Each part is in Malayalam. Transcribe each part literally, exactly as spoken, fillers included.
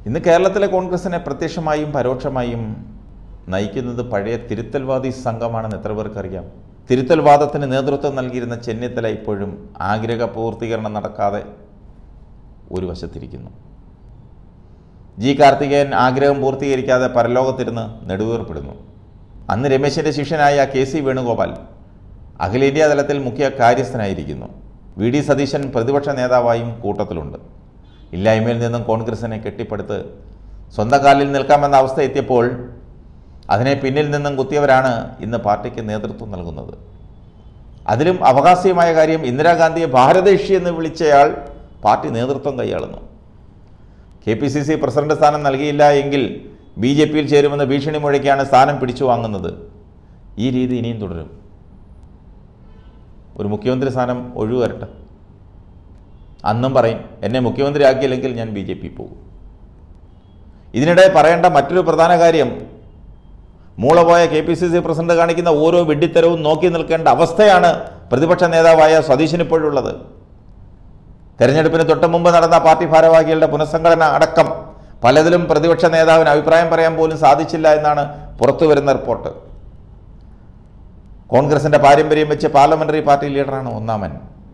ഇന്ന് കേരളത്തിലെ കോൺഗ്രസിനെ പ്രത്യക്ഷമായും പരോക്ഷമായും നയിക്കുന്നത് പഴയ തിരുത്തൽവാദി സംഘമാണെന്ന് എത്ര പേർക്കറിയാം. തിരുത്തൽവാദത്തിന് നേതൃത്വം നൽകിയിരുന്ന ചെന്നിത്തല ഇപ്പോഴും ആഗ്രഹ പൂർത്തീകരണം നടക്കാതെ ഒരു വശത്തിരിക്കുന്നു. ജി കാർത്തികേയൻ ആഗ്രഹം പൂർത്തീകരിക്കാതെ പരലോകത്തിരുന്ന് നെടുവേർപ്പെടുന്നു. അന്ന് രമേശിൻ്റെ ശിഷ്യനായ കെ സി വേണുഗോപാൽ അഖിലേന്ത്യാ തലത്തിൽ മുഖ്യ കാര്യസ്ഥനായിരിക്കുന്നു. വി ഡി സതീശൻ പ്രതിപക്ഷ നേതാവായും കൂട്ടത്തിലുണ്ട്. ഇല്ലായ്മയിൽ നിന്നും കോൺഗ്രസിനെ കെട്ടിപ്പടുത്ത് സ്വന്തം കാലിൽ നിൽക്കാമെന്ന അവസ്ഥ എത്തിയപ്പോൾ അതിനെ പിന്നിൽ നിന്നും കുത്തിയവരാണ് ഇന്ന് പാർട്ടിക്ക് നേതൃത്വം നൽകുന്നത്. അതിലും അവകാശീയമായ കാര്യം, ഇന്ദിരാഗാന്ധിയെ ഭാരതേഷി എന്ന് വിളിച്ചയാൾ പാർട്ടി നേതൃത്വം കൈയാളുന്നു. K P C C president സ്ഥാനം നൽകിയില്ല എങ്കിൽ ബി ജെ പിയിൽ ചേരുമെന്ന് ഭീഷണി മുഴക്കിയാണ് സ്ഥാനം പിടിച്ചു വാങ്ങുന്നത്. ഈ രീതി ഇനിയും തുടരും. ഒരു മുഖ്യമന്ത്രി സ്ഥാനം ഒഴിവ് വരട്ടെ, അന്നും പറയും എന്നെ മുഖ്യമന്ത്രി ആക്കിയില്ലെങ്കിൽ ഞാൻ ബി ജെ പി പോകും. ഇതിനിടെ പറയേണ്ട മറ്റൊരു പ്രധാന കാര്യം, മൂളപോയ K P C C president കാണിക്കുന്ന ഓരോ വെഡിത്തരവും നോക്കി നിൽക്കേണ്ട അവസ്ഥയാണ് പ്രതിപക്ഷ നേതാവായ സതീശനിപ്പോഴുള്ളത്. തെരഞ്ഞെടുപ്പിന് തൊട്ട് മുമ്പ് നടന്ന പാർട്ടി ഭാരവാഹികളുടെ പുനഃസംഘടന അടക്കം പലതിലും പ്രതിപക്ഷ നേതാവിന് അഭിപ്രായം പറയാൻ പോലും സാധിച്ചില്ല എന്നാണ് പുറത്തുവരുന്ന റിപ്പോർട്ട്. കോൺഗ്രസിൻ്റെ പാരമ്പര്യം വെച്ച് പാർലമെന്ററി പാർട്ടി ലീഡറാണ് ഒന്നാമൻ.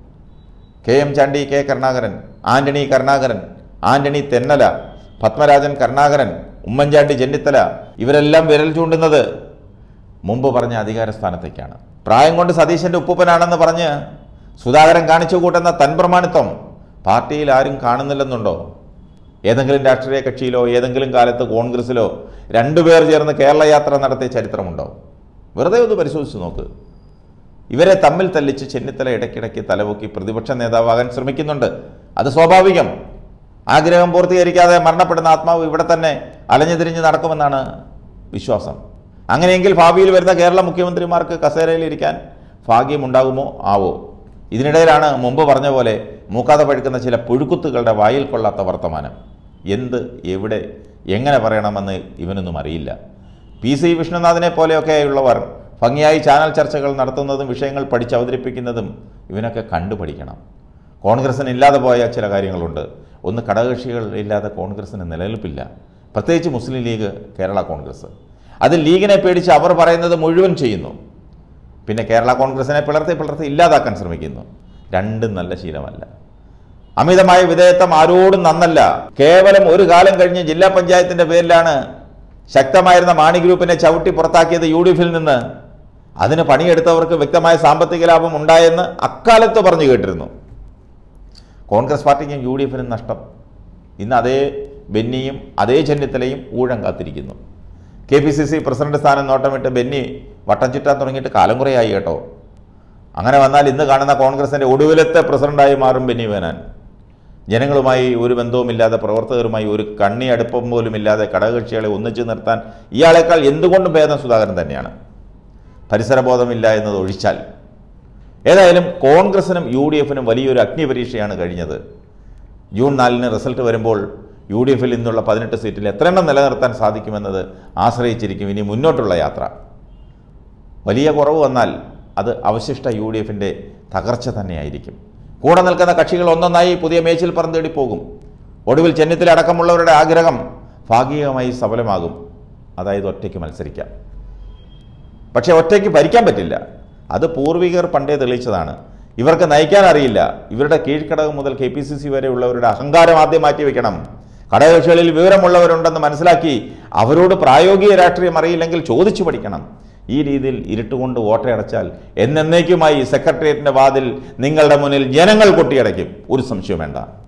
കെ എം ചാണ്ടി, കെ കരുണാകരൻ, ആന്റണി കരുണാകരൻ, ആന്റണി തെന്നല, പത്മരാജൻ കരുണാകരൻ, ഉമ്മൻചാണ്ടി ചെന്നിത്തല, ഇവരെല്ലാം വിരൽ ചൂണ്ടുന്നത് മുമ്പ് പറഞ്ഞ അധികാര സ്ഥാനത്തേക്കാണ്. പ്രായം കൊണ്ട് സതീശൻ്റെ ഉപ്പൂപ്പനാണെന്ന് പറഞ്ഞ് സുധാകരൻ കാണിച്ചു കൂട്ടുന്ന തൻപ്രമാണിത്വം പാർട്ടിയിൽ ആരും കാണുന്നില്ലെന്നുണ്ടോ? ഏതെങ്കിലും രാഷ്ട്രീയ കക്ഷിയിലോ ഏതെങ്കിലും കാലത്ത് കോൺഗ്രസിലോ രണ്ടുപേർ ചേർന്ന് കേരള യാത്ര നടത്തിയ ചരിത്രമുണ്ടോ? വെറുതെ ഒന്ന് പരിശോധിച്ച് നോക്ക്. ഇവരെ തമ്മിൽ തല്ലിച്ച് ചെന്നിത്തല ഇടയ്ക്കിടയ്ക്ക് തലപൊക്കി പ്രതിപക്ഷ നേതാവാകാൻ ശ്രമിക്കുന്നുണ്ട്. അത് സ്വാഭാവികം. ആഗ്രഹം പൂർത്തീകരിക്കാതെ മരണപ്പെടുന്ന ആത്മാവ് ഇവിടെ തന്നെ അലഞ്ഞു തിരിഞ്ഞ് നടക്കുമെന്നാണ് വിശ്വാസം. അങ്ങനെയെങ്കിൽ ഭാവിയിൽ വരുന്ന കേരള മുഖ്യമന്ത്രിമാർക്ക് കസേരയിലിരിക്കാൻ ഭാഗ്യമുണ്ടാകുമോ ആവോ? ഇതിനിടയിലാണ് മുമ്പ് പറഞ്ഞ പോലെ മൂക്കാതെ പഴുക്കുന്ന ചില പുഴുക്കുത്തുകളുടെ വായിൽ കൊള്ളാത്ത വർത്തമാനം. എന്ത്, എവിടെ, എങ്ങനെ പറയണമെന്ന് ഇവനൊന്നും അറിയില്ല. പി സി വിഷ്ണുനാഥിനെ പോലെയൊക്കെയുള്ളവർ ഭംഗിയായി ചാനൽ ചർച്ചകൾ നടത്തുന്നതും വിഷയങ്ങൾ പഠിച്ച് അവതരിപ്പിക്കുന്നതും ഇവനൊക്കെ കണ്ടുപഠിക്കണം. കോൺഗ്രസിന് ഇല്ലാതെ പോയ ചില കാര്യങ്ങളുണ്ട്. ഒന്ന്, ഘടകകക്ഷികൾ ഇല്ലാതെ കോൺഗ്രസിന് നിലനിൽപ്പില്ല. പ്രത്യേകിച്ച് മുസ്ലിം ലീഗ്, കേരള കോൺഗ്രസ്. അത് ലീഗിനെ പേടിച്ച് അവർ പറയുന്നത് മുഴുവൻ ചെയ്യുന്നു. പിന്നെ കേരള കോൺഗ്രസിനെ പിളർത്തി പിളർത്തി ഇല്ലാതാക്കാൻ ശ്രമിക്കുന്നു. രണ്ടും നല്ല ശീലമല്ല. അമിതമായ വിധേയത്വം ആരോടും നന്നല്ല. കേവലം ഒരു കാലം കഴിഞ്ഞ് ജില്ലാ പഞ്ചായത്തിൻ്റെ പേരിലാണ് ശക്തമായിരുന്ന മാണി ഗ്രൂപ്പിനെ ചവിട്ടി പുറത്താക്കിയത് യു ഡി എഫിൽ നിന്ന്. അതിന് പണിയെടുത്തവർക്ക് വ്യക്തമായ സാമ്പത്തിക ലാഭം ഉണ്ടായെന്ന് അക്കാലത്ത് പറഞ്ഞു കേട്ടിരുന്നു. കോൺഗ്രസ് പാർട്ടിക്കും യു ഡി എഫിനും നഷ്ടം. ഇന്ന് അതേ ബെന്നിയും അതേ ചെന്നിത്തലയും ഊഴം കാത്തിരിക്കുന്നു. K P C C president സ്ഥാനം നോട്ടമിട്ട് ബെന്നി വട്ടം ചുറ്റാൻ തുടങ്ങിയിട്ട് കാലം കുറയായി കേട്ടോ. അങ്ങനെ വന്നാൽ ഇന്ന് കാണുന്ന കോൺഗ്രസിൻ്റെ ഒടുവിലത്തെ പ്രസിഡന്റായി മാറും ബെന്നി ബെഹനാൻ. ജനങ്ങളുമായി ഒരു ബന്ധവുമില്ലാതെ, പ്രവർത്തകരുമായി ഒരു കണ്ണി അടുപ്പം പോലും ഇല്ലാതെ ഘടകകക്ഷികളെ ഒന്നിച്ചു നിർത്താൻ ഇയാളെക്കാൾ എന്തുകൊണ്ടും ഭേദം സുധാകരൻ തന്നെയാണ്, പരിസരബോധമില്ല എന്നത് ഒഴിച്ചാൽ. ഏതായാലും കോൺഗ്രസിനും യു ഡി എഫിനും വലിയൊരു അഗ്നിപരീക്ഷയാണ് കഴിഞ്ഞത്. ജൂൺ നാലിന് റിസൾട്ട് വരുമ്പോൾ യു ഡി എഫിൽ നിന്നുള്ള പതിനെട്ട് സീറ്റിൽ എത്രയെണ്ണം നിലനിർത്താൻ സാധിക്കുമെന്നത് ആശ്രയിച്ചിരിക്കും ഇനി മുന്നോട്ടുള്ള യാത്ര. വലിയ കുറവ് വന്നാൽ അത് അവശിഷ്ട യു ഡി എഫിൻ്റെ തകർച്ച തന്നെയായിരിക്കും. കൂടെ നിൽക്കുന്ന കക്ഷികൾ ഒന്നൊന്നായി പുതിയ മേച്ചിൽ പറന്തേടി പോകും. ഒടുവിൽ ചെന്നിത്തല അടക്കമുള്ളവരുടെ ആഗ്രഹം ഭാഗികമായി സഫലമാകും. അതായത് ഒറ്റയ്ക്ക് മത്സരിക്കാം. പക്ഷേ ഒറ്റയ്ക്ക് ഭരിക്കാൻ പറ്റില്ല. അത് പൂർവികർ പണ്ടേ തെളിയിച്ചതാണ്. ഇവർക്ക് നയിക്കാൻ അറിയില്ല. ഇവരുടെ കീഴ്ഘടകം മുതൽ കെ പി സി സി വരെയുള്ളവരുടെ അഹങ്കാരം ആദ്യം മാറ്റി വയ്ക്കണം. ഘടകകക്ഷികളിൽ വിവരമുള്ളവരുണ്ടെന്ന് മനസ്സിലാക്കി അവരോട് പ്രായോഗിക രാഷ്ട്രീയം അറിയില്ലെങ്കിൽ ചോദിച്ചു പഠിക്കണം. ഈ രീതിയിൽ ഇരുട്ടുകൊണ്ട് വോട്ടയടച്ചാൽ എന്നേക്കുമായി സെക്രട്ടേറിയറ്റിൻ്റെ വാതിൽ നിങ്ങളുടെ മുന്നിൽ ജനങ്ങൾ കൊട്ടിയടയ്ക്കും. ഒരു സംശയം വേണ്ട.